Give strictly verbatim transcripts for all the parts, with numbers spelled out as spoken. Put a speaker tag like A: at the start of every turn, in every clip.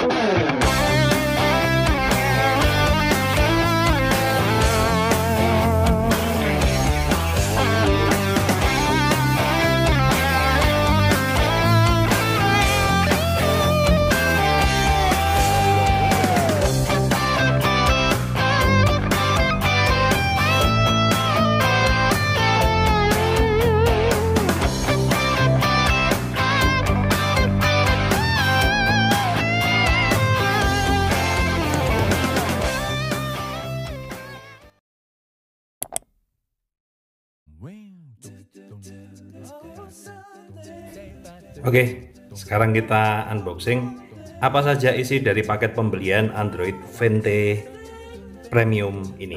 A: Oke, sekarang kita unboxing apa saja isi dari paket pembelian Android Vente Premium ini.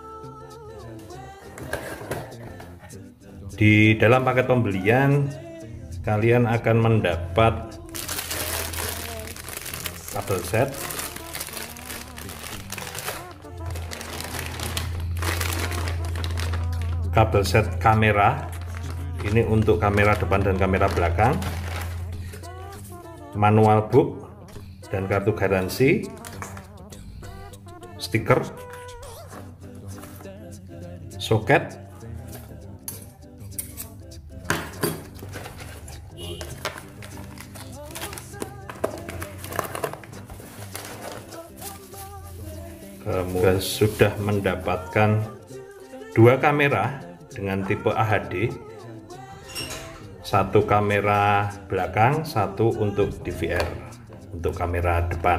A: Di dalam paket pembelian kalian akan mendapat kabel set, kabel set kamera, ini untuk kamera depan dan kamera belakang, manual book dan kartu garansi, stiker, soket, kemudian sudah mendapatkan dua kamera dengan tipe A H D, satu kamera belakang, satu untuk D V R untuk kamera depan.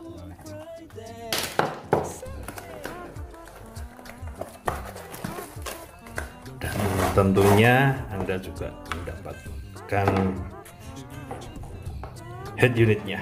A: Dan tentunya Anda juga mendapatkan head unitnya.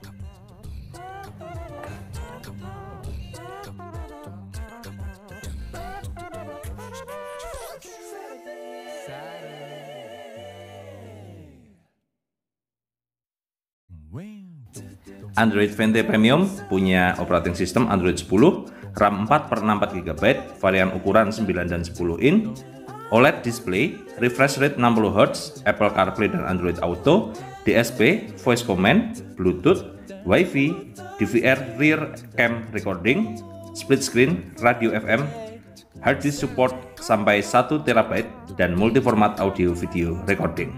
B: Android Vente Premium punya operating system Android sepuluh, RAM empat per enam puluh empat giga byte, varian ukuran sembilan dan sepuluh inch, O L E D display, refresh rate enam puluh hertz, Apple CarPlay dan Android Auto, D S P, voice command, Bluetooth, Wi-Fi, D V R rear cam recording, split screen, radio F M, hard disk support sampai satu terabyte, dan multi format audio video recording.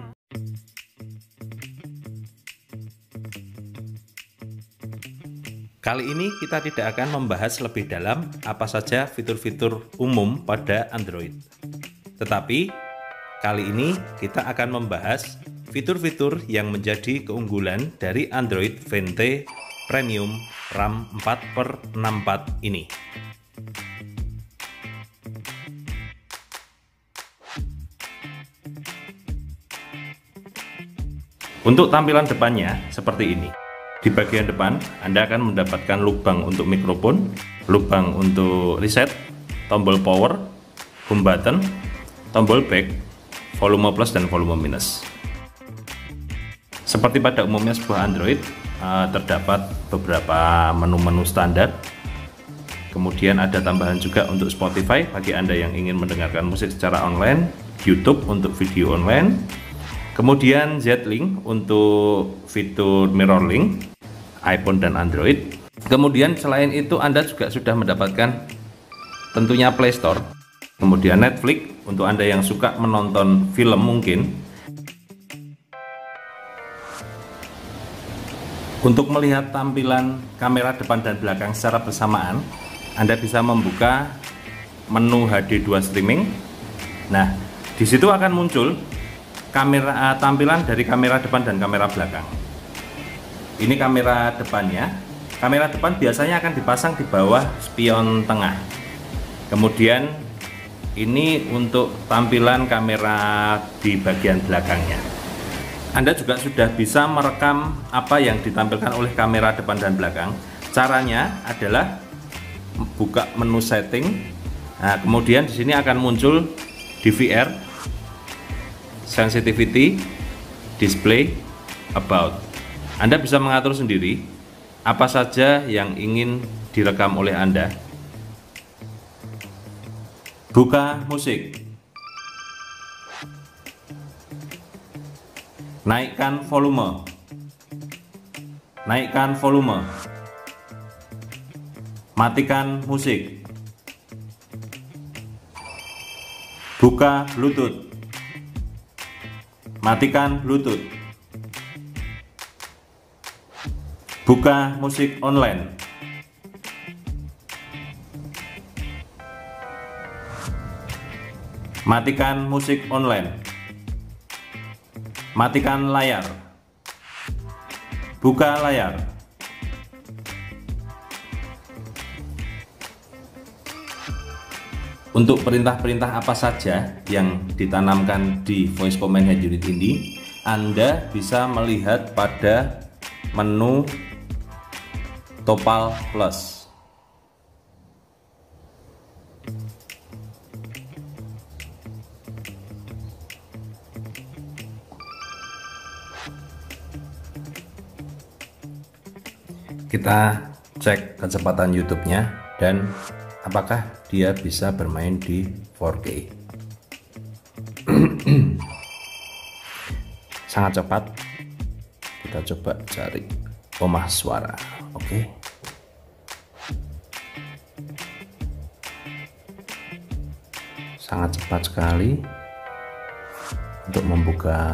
A: Kali ini kita tidak akan membahas lebih dalam apa saja fitur-fitur umum pada Android. Tetapi kali ini kita akan membahas fitur-fitur yang menjadi keunggulan dari Android Vente Premium RAM empat per enam puluh empat ini. Untuk tampilan depannya seperti ini. Di bagian depan Anda akan mendapatkan lubang untuk mikrofon, lubang untuk reset, tombol power, home button, tombol back, volume plus dan volume minus. Seperti pada umumnya sebuah Android, terdapat beberapa menu-menu standar. Kemudian ada tambahan juga untuk Spotify bagi Anda yang ingin mendengarkan musik secara online, YouTube untuk video online, kemudian Z-Link untuk fitur mirror link iPhone dan Android. Kemudian selain itu Anda juga sudah mendapatkan tentunya Play Store, kemudian Netflix untuk Anda yang suka menonton film mungkin. Untuk melihat tampilan kamera depan dan belakang secara bersamaan, Anda bisa membuka menu H D dua streaming. Nah, di situ akan muncul kamera tampilan dari kamera depan dan kamera belakang. Ini kamera depannya. Kamera depan biasanya akan dipasang di bawah spion tengah. Kemudian ini untuk tampilan kamera di bagian belakangnya. Anda juga sudah bisa merekam apa yang ditampilkan oleh kamera depan dan belakang. Caranya adalah buka menu setting. Nah, kemudian di sini akan muncul D V R, sensitivity, display, about. Anda bisa mengatur sendiri apa saja yang ingin direkam oleh Anda. Buka musik, naikkan volume, naikkan volume, matikan musik, buka Bluetooth, matikan Bluetooth, buka musik online, matikan musik online, matikan layar, buka layar. Untuk perintah-perintah apa saja yang ditanamkan di voice command head unit ini, Anda bisa melihat pada menu Topal Plus. Kita cek kecepatan YouTube-nya dan apakah dia bisa bermain di four K. Sangat cepat. Kita coba cari omah suara. Oke. Sangat cepat sekali untuk membuka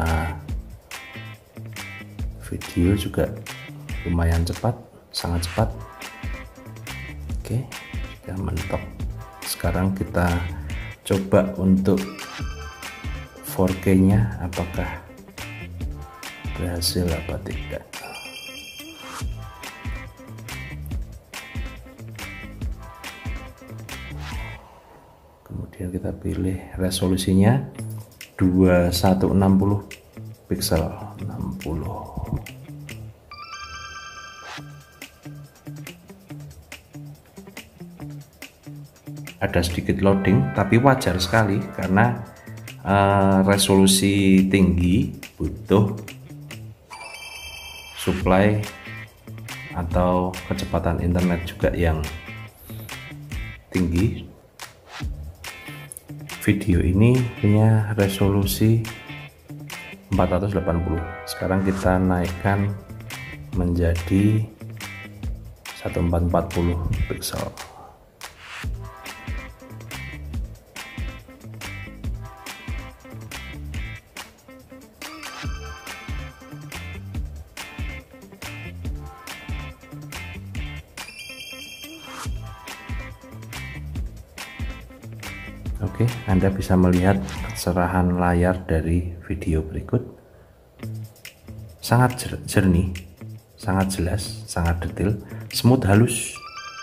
A: video, juga lumayan cepat, sangat cepat. Oke, sudah mentok. Sekarang kita coba untuk four K nya apakah berhasil apa tidak. Kemudian kita pilih resolusinya dua ribu seratus enam puluh pixel, enam puluh. Ada sedikit loading, tapi wajar sekali karena uh, resolusi tinggi butuh supply atau kecepatan internet juga yang tinggi. Video ini punya resolusi empat ratus delapan puluh. Sekarang kita naikkan menjadi seribu empat ratus empat puluh pixel. Oke, Anda bisa melihat kecerahan layar dari video berikut. Sangat jernih, sangat jelas, sangat detail, smooth, halus.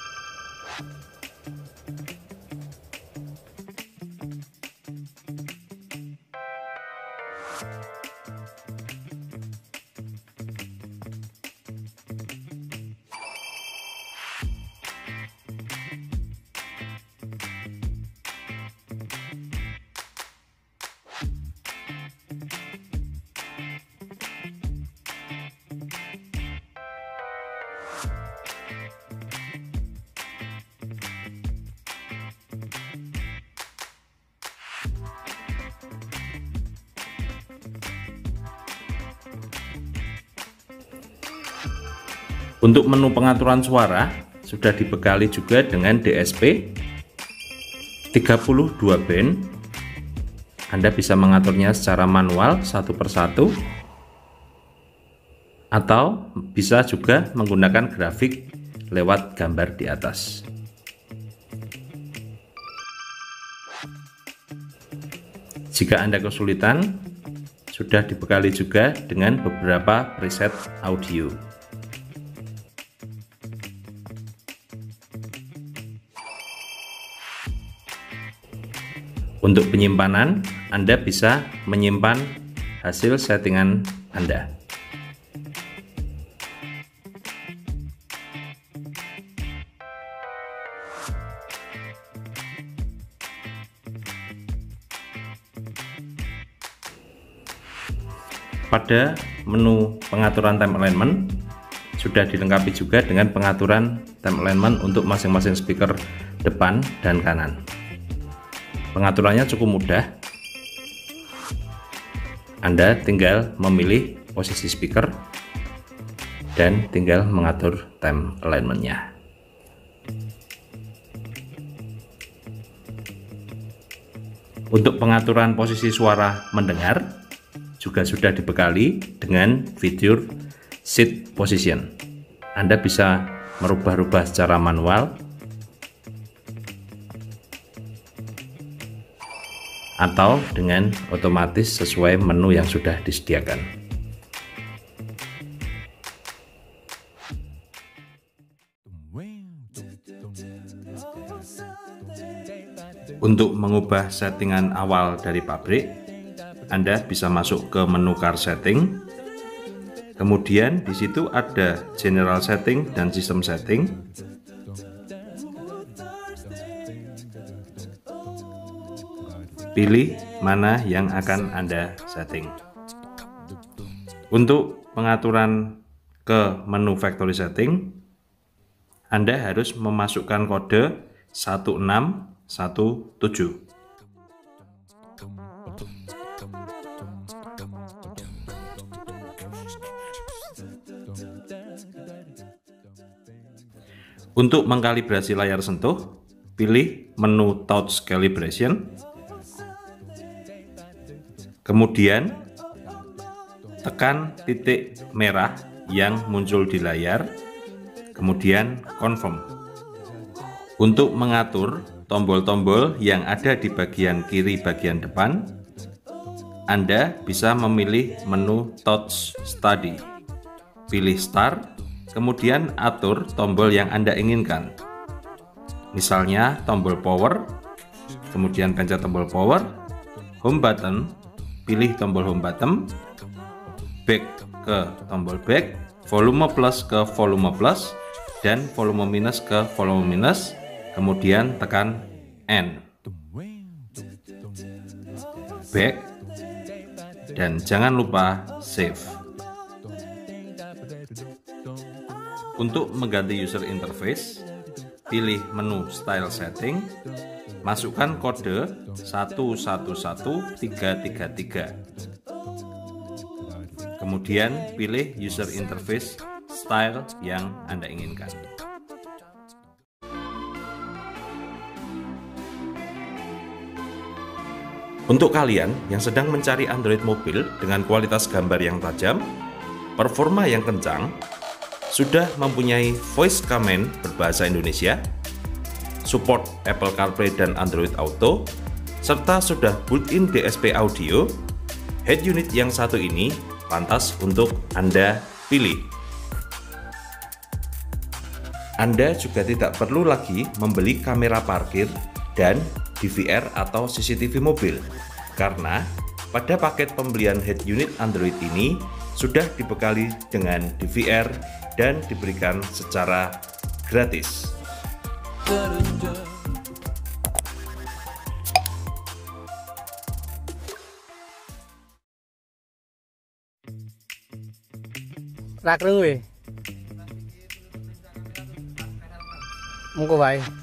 A: Untuk menu pengaturan suara sudah dibekali juga dengan D S P tiga puluh dua band. Anda bisa mengaturnya secara manual satu persatu atau bisa juga menggunakan grafik lewat gambar di atas. Jika Anda kesulitan, sudah dibekali juga dengan beberapa preset audio. Untuk penyimpanan, Anda bisa menyimpan hasil settingan Anda. Pada menu pengaturan time alignment sudah dilengkapi juga dengan pengaturan time alignment untuk masing-masing speaker depan dan kanan. Pengaturannya cukup mudah. Anda tinggal memilih posisi speaker, dan tinggal mengatur time alignment-nya. Untuk pengaturan posisi suara mendengar juga sudah dibekali dengan fitur seat position. Anda bisa merubah-rubah secara manual atau dengan otomatis sesuai menu yang sudah disediakan. Untuk mengubah settingan awal dari pabrik, Anda bisa masuk ke menu car setting. Kemudian di situ ada general setting dan system setting. Pilih mana yang akan Anda setting. Untuk pengaturan ke menu factory setting, Anda harus memasukkan kode satu enam satu tujuh. Untuk mengkalibrasi layar sentuh, pilih menu touch calibration. Kemudian tekan titik merah yang muncul di layar, kemudian confirm. Untuk mengatur tombol-tombol yang ada di bagian kiri bagian depan, Anda bisa memilih menu touch study. Pilih start, kemudian atur tombol yang Anda inginkan. Misalnya tombol power, kemudian pencet tombol power, home button, pilih tombol home button, back ke tombol back, volume plus ke volume plus, dan volume minus ke volume minus, kemudian tekan N, back, dan jangan lupa save. Untuk mengganti user interface, pilih menu style setting, masukkan kode satu satu satu tiga tiga tiga. Kemudian pilih user interface style yang Anda inginkan. Untuk kalian yang sedang mencari Android mobil dengan kualitas gambar yang tajam, performa yang kencang, sudah mempunyai voice command berbahasa Indonesia, support Apple CarPlay dan Android Auto, serta sudah built-in D S P audio, head unit yang satu ini pantas untuk Anda pilih. Anda juga tidak perlu lagi membeli kamera parkir dan D V R atau C C T V mobil, karena pada paket pembelian head unit Android ini sudah dibekali dengan D V R dan diberikan secara gratis.
C: Rakreng we. Monggo wae.